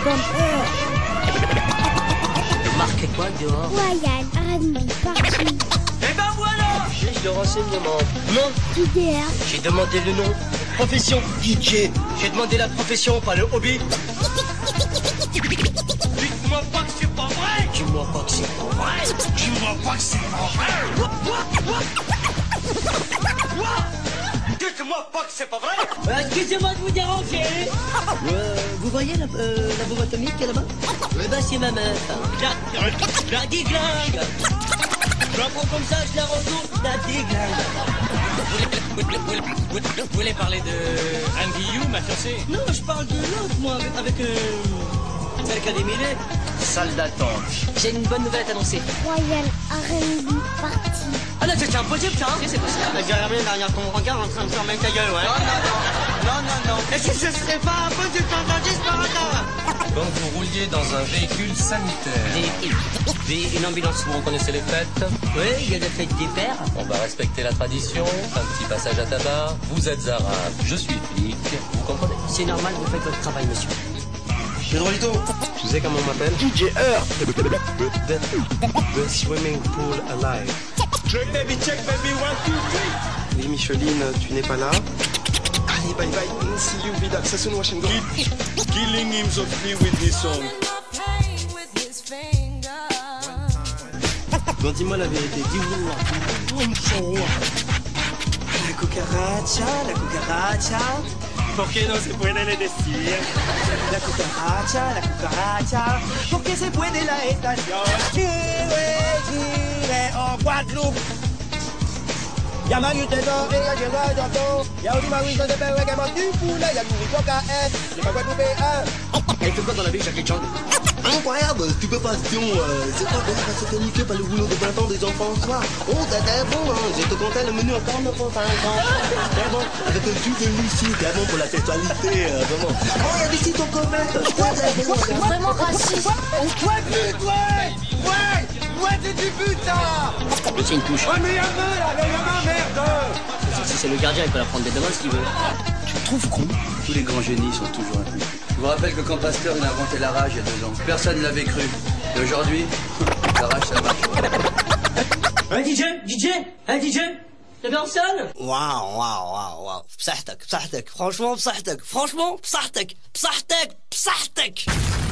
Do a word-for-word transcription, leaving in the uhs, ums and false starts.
Bumper. Marquez quoi dehors? Royal Army Party. Eh ben voilà! Fiche de renseignement. Non, D D R. J'ai demandé le nom. Profession. D J. J'ai demandé la profession, pas le hobby. dites-moi pas que c'est pas vrai! Dis-moi pas que c'est pas vrai. Dis-moi pas que c'est pas vrai! Quoi? Quoi? Quoi? Dites-moi pas que c'est pas vrai! Euh, Excusez-moi de vous déranger. Euh, vous voyez la, euh, la bombe atomique là-bas? Eh ben c'est ma meuf. Je la, je la déglingue. Je la prends comme ça, je la retourne, je la déglingue. Vous voulez, vous, voulez, vous voulez parler de Andy Yu, ma fiancée? Non, je parle de l'autre, moi, avec, avec euh, celle qui a des mêlées. Salle d'attente. J'ai une bonne nouvelle à t'annoncer. Royal R and B Party. Ah là, c'est impossible ça, hein? Si, c'est possible. J'ai regardé derrière ton regard en train de fermer ta gueule, ouais. Non, non, non, non, non, non. Est-ce que ce serait pas un peu du tentage par hasard? Donc vous rouliez dans un véhicule sanitaire. Des, des, une ambulance. Vous reconnaissez les fêtes? Oui, il y a la fête des pères. On va respecter la tradition. Un petit passage à tabac. Vous êtes arabe, je suis flic. Vous comprenez? C'est normal, vous faites votre travail, monsieur. Pedrolito. Tu sais comment on m'appelle? D J Earth. The swimming pool alive. Check baby, check baby, one, two, three. Oui, Micheline, tu n'es pas là? Allez, bye bye. See you, Vida. Ça sonne Washington. Keep killing him softly with this song. Bon, dis-moi la vérité. Dis-moi. La cucaracha, la cucaracha. ¿Por qué no se puede decir? La cucaracha, la cucaracha. ¿Por qué se puede la estación? Tirez, tirez en Guadeloupe. Y'a Manu Tédor et y'a Gérard Danton. Y'a aussi Marie José Pérez qui mange du poulet. Y'a Louis Coca S. Y'a pas Guadeloupe un. Elle fait quoi dans la vie, Jackie Chan? Incroyable, stupéfaction. Euh, c'est pas bien, parce que niqué par le boulot de vingt ans des enfants en soir. Oh, t'as bon, hein. Je te comptais le menu encore neuf ans cinquante. C'est bon, avec un jus de Lucie, c'est bon pour la sexualité, euh, vraiment. Oh, y'a des sites en commun. Vraiment raciste. Ouais, ouais, ouais, ouais, c'est du putain. C'est une touche. Ouais, mais y'a deux là, y'a un merde. Si c'est le gardien, il peut la prendre des demandes s'il veut. Tu me trouves con? Tous les grands génies sont toujours inconnus. Je vous rappelle que quand Pasteur il a inventé la rage il y a deux ans, personne ne l'avait cru. Et aujourd'hui, la rage ça marche. Un D J, D J, un D J. T'as personne? Waouh, waouh, waouh, waouh. Psahtek, psahtek. Franchement, psahtek. Franchement, psahtek. Psahtek, psahtek.